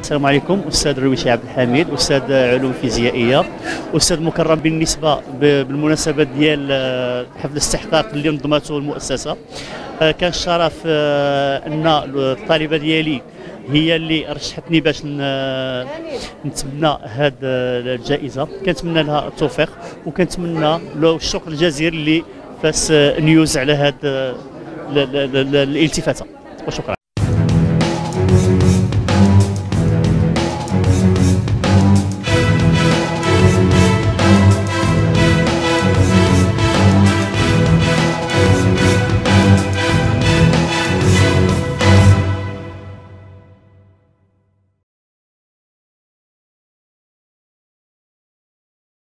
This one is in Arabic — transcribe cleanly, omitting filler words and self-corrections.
السلام عليكم. استاذ رويشي عبد الحميد، استاذ علوم فيزيائيه، استاذ مكرم بالنسبه بالمناسبه ديال حفل الاستحقاق اللي نظمته المؤسسه. كان الشرف ان الطالبه ديالي هي اللي رشحتني باش نتبنى هذه الجائزه. كنتمنى لها التوفيق وكنتمنى له الشكر الجزيل اللي فاس نيوز على هذه الالتفاته، وشكرا.